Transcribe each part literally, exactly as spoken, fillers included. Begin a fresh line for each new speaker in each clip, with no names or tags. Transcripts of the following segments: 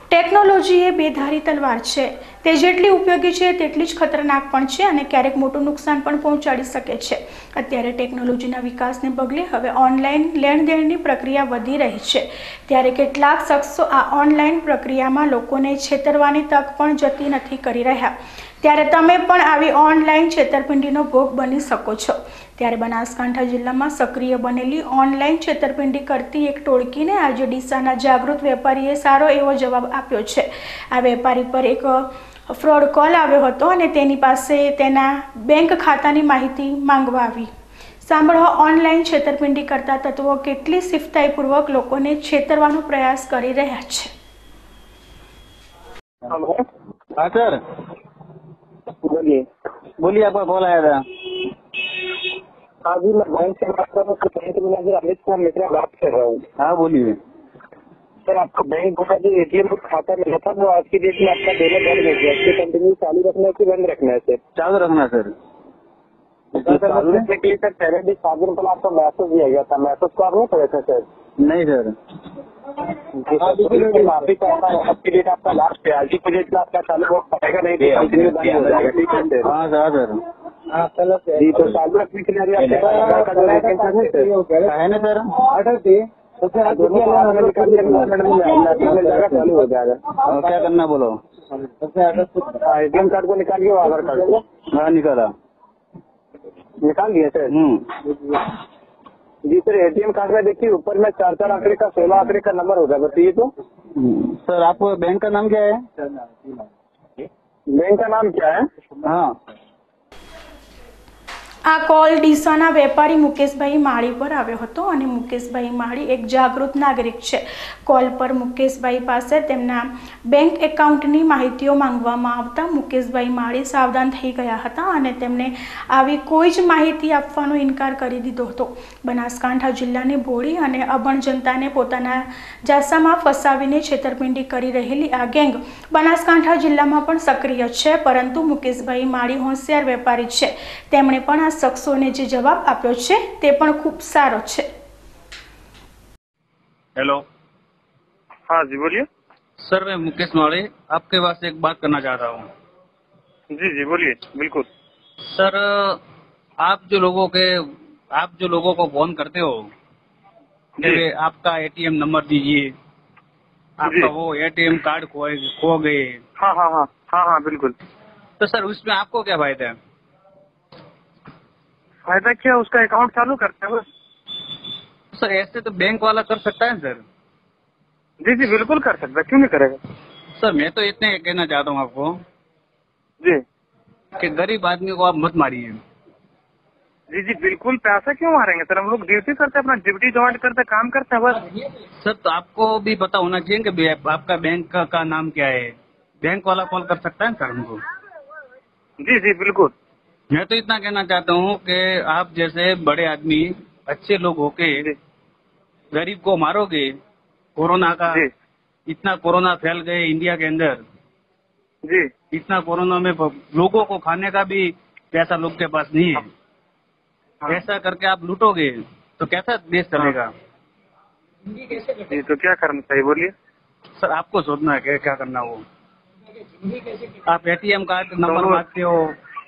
Technology એ બેધારી તલવાર છે. તે જેટલી ઉપયોગી છે તેટલી જ ખતરનાક પણ છે અને ક્યારેક મોટું નુકસાન પણ પહોંચાડી શકે છે. અત્યારે ટેકનોલોજીના વિકાસને પગલે હવે ઓનલાઈન લેણદેણની પ્રક્રિયા વધી રહી છે, ત્યારે કેટલાક શખ્સો આ ઓનલાઈન પ્રક્રિયામાં લોકોને છેતરવાની તક પણ જતી નથી કરી રહ્યા. ત્યારે તમે પણ આવી ઓનલાઈન છેતરપિંડીનો ભોગ બની શકો છો. ત્યારે બનાસકાંઠા જિલ્લામાં સક્રિય બનેલી ઓનલાઈન છેતરપિંડી કરતી એક ટોળકીને આજે ડીસાના જાગૃત વેપારીએ સારો એવો જવાબ આપ્યો છે. આ વેપારી પર એક ફ્રોડ કોલ આવ્યો હતો અને તેની પાસે તેના બેંક ખાતાની માહિતી માંગવા આવી. સાંભળો ઓનલાઈન છેતરપિંડી કરતા તત્વો કેટલી સિફતાઈપૂર્વક લોકોને છેતરવાનો પ્રયાસ કરી રહ્યા છે.
हाँ सर,
बोलिए
बोलिए, आपका कॉल आया था.
हाँ जी, मैं बैंक से बात कर रहा हूँ. बैंक मैनेजर अमित कुमार मिश्रा बात कर रहा हूँ.
हाँ बोलिए.
सर, आपका बैंक का जो एटीएम खाता मिला था वो आज की डेट में आपका दोनों बंद हो गया. इसको कंटिन्यू चालू रखना है कि बंद रखना है? सर
चालू रखना सर.
सर चालू रखने के लिए सर पहले भी सात दिन पहले आपको मैसेज दिया गया था. मैसेज को आप नहीं पढ़े थे सर?
नहीं सर.
माफी चाहता हूँ, आपकी डेट आपका लास्ट है. आज की डेट में आपका चालू वो पड़ेगा नहीं तो कंटिन्यू बंद हो जाएगा. ठीक है सर?
हाँ सर.
हाँ चलो जी, तो चालू रखने के लिए अभी आपके पास आधार कार्ड और एटीएम कार्ड है सर?
है ना सर.
चालू हो जाएगा.
और क्या करना बोलो.
एटीएम कार्ड को निकालिए, आधार कार्ड को.
हाँ निकाला.
निकाल दिए सर? जी सर, एटीएम कार्ड में देखिए ऊपर में चार चार आंकड़े का सोलह आंकड़े का नंबर होगा. बताइए तो
सर, आप बैंक का नाम क्या है?
बैंक का नाम क्या है?
हाँ.
આ કોલ ડીસાના વેપારી મુકેશભાઈ માળી પર આવ્યો હતો અને મુકેશભાઈ માળી એક જાગૃત નાગરિક છે. કોલ પર મુકેશભાઈ પાસે તેમના બેંક એકાઉન્ટની માહિતીઓ માંગવામાં આવતા મુકેશભાઈ માળી સાવધાન થઈ ગયા હતા અને તેમને આવી કોઈ જ માહિતી આપવાનો ઇનકાર કરી દીધો હતો. બનાસકાંઠા જિલ્લાની ભોળી અને અભણ જનતાને પોતાના જાસામાં ફસાવીને છેતરપિંડી કરી રહેલી આ ગેંગ બનાસકાંઠા જિલ્લામાં પણ સક્રિય છે, પરંતુ મુકેશભાઈ માળી હોશિયાર વેપારી છે. તેમણે પણ આ શખ્સોને જે જવાબ આપ્યો છે તે પણ ખૂબ સારો છે.
हेलो.
हाँ जी बोलिए.
सर, मैं मुकेश माड़ी आपके पास एक बात करना चाहता हूँ.
जी जी बोलिए. बिल्कुल
सर, आप जो लोगों के आप जो लोगों को फोन करते हो कि आपका एटीएम नंबर दीजिए, आपका वो एटीएम कार्ड खो खो गए.
हाँ हाँ हाँ हाँ हाँ बिल्कुल.
तो सर उसमें आपको क्या फायदा है?
फायदा क्या, उसका अकाउंट चालू करते हैं बस.
सर ऐसे तो बैंक वाला कर सकता है सर.
जी जी बिल्कुल कर सकता है, क्यों नहीं करेगा.
सर मैं तो इतने कहना चाहता हूँ आपको
जी
कि गरीब आदमी को आप मत मारिए.
जी जी बिल्कुल. पैसा क्यों मारेंगे सर, हम लोग ड्यूटी करते हैं, अपना ड्यूटी ज्वाइन करते हैं, काम करते हैं बस.
सर तो आपको भी पता होना चाहिए कि भी आप- आपका बैंक का, का नाम क्या है. बैंक वाला कॉल कर सकता है सर हमको.
जी जी बिल्कुल.
मैं तो इतना कहना चाहता हूँ कि आप जैसे बड़े आदमी अच्छे लोग होके गरीब को मारोगे. कोरोना का
जी
इतना कोरोना फैल गए इंडिया के अंदर.
जी
इतना कोरोना में लोगों को खाने का भी पैसा लोग के पास नहीं है.
हाँ.
ऐसा करके आप लूटोगे तो कैसा देश चलेगा.
जी तो क्या करना चाहिए बोलिए.
सर आपको सोचना है कि क्या करना वो. आप एटीएम कार्ड नंबर
तो-
मांगते हो.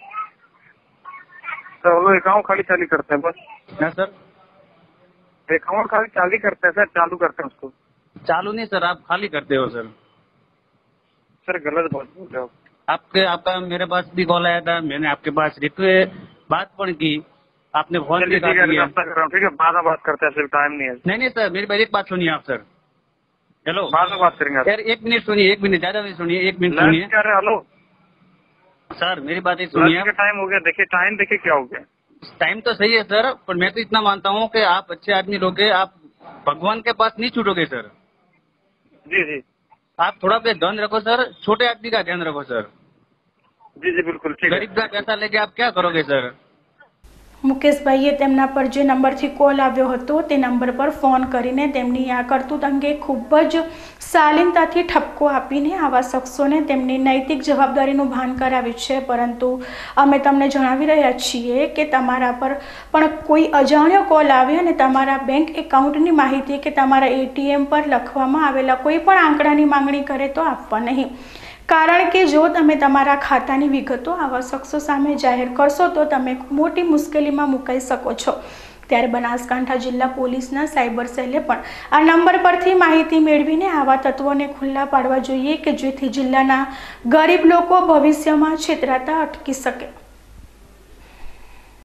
तो हम लोग अकाउंट खाली चालू करते हैं बस.
क्या सर?
अकाउंट खाली चालू करते हैं सर, चालू करते हैं उसको.
चालू नहीं सर, आप खाली करते हो सर.
सर गलत बात बोल रहे हो.
आपके आपका मेरे पास भी कॉल आया था, मैंने आपके पास रिक्वेस्ट बात पण की, आपने फोन
चलिए
भी
ठीक
काट
है,
दिया.
रास्ता कर रहा हूँ. ठीक है, बाद में बात करते हैं, सिर्फ टाइम नहीं है.
नहीं नहीं सर, मेरी बात एक बात सुनिए आप सर. हेलो.
बाद में बात करेंगे.
यार एक मिनट सुनिए, एक मिनट ज्यादा नहीं सुनिए, एक मिनट
लंच
सुनिए
क्या रहे. हेलो
सर, मेरी बात एक सुनिए.
लंच का टाइम हो गया. देखिए टाइम देखिए क्या हो गया.
टाइम तो सही है सर, पर मैं तो इतना मानता हूँ कि आप अच्छे आदमी लोगे, आप भगवान के पास नहीं छूटोगे सर.
जी जी
आप थोड़ा पे ध्यान रखो सर, छोटे आदमी का ध्यान रखो सर.
जी जी बिल्कुल ठीक है.
गरीब का पैसा लेके आप क्या करोगे सर.
મુકેશભાઈએ તેમના પર જે નંબરથી કોલ આવ્યો હતો તે નંબર પર ફોન કરીને તેમની આ કરતૂત અંગે ખૂબ જ શાલીનતાથી ઠપકો આપીને આવા શખ્સોને તેમની નૈતિક જવાબદારીનું ભાન કરાવ્યું છે। પરંતુ અમે તમને જણાવી રહ્યા છીએ કે તમારા પર પણ કોઈ અજાણ્યો કોલ આવે અને તમારા બેંક એકાઉન્ટની માહિતી કે તમારા એટીએમ પર લખવામાં આવેલા કોઈ પણ આંકડાની માંગણી કરે તો આપવા નહીં, કારણ કે જો તમે તમારા ખાતાની વિગતો આવા શખ્સો સામે જાહેર કરશો તો તમે મોટી મુશ્કેલીમાં મુકાઈ શકો છો। ત્યારે બનાસકાંઠા જિલ્લા પોલીસના સાયબર સેલે પણ આ નંબર પરથી માહિતી મેળવીને આવા તત્વોને ખુલ્લા પાડવા જોઈએ કે જેથી જિલ્લાના ગરીબ લોકો ભવિષ્યમાં છેતરાતા અટકી શકે।